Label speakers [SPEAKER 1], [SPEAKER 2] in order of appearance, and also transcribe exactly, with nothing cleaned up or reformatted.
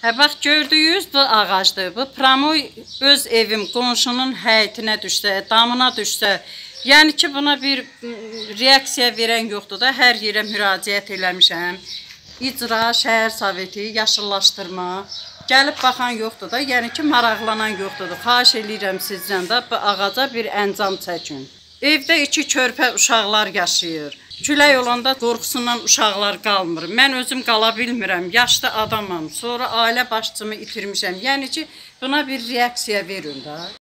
[SPEAKER 1] Hə, bax, gördüyünüz bu ağacdır. Bu pramoy öz evim qonşunun həyətinə düşsə, damına düşsə, yəni ki, buna bir reaksiya verən yoxdur da, hər yerə müraciət eləmişəm. İcra, şəhər soveti, yaşıllaşdırma, gəlib baxan yoxdur da, yəni ki, maraqlanan yoxdur. Xahiş eləyirəm sizdən də bu ağaca bir əncam çəkin. Evdə iki körpə uşaqlar yaşayır. Külək olanda qorxusundan uşaqlar qalmır. Mən özüm qala bilmirəm, yaşlı adamam, sonra ailə başçımı itirmişəm. Yəni ki, buna bir reaksiya verin də.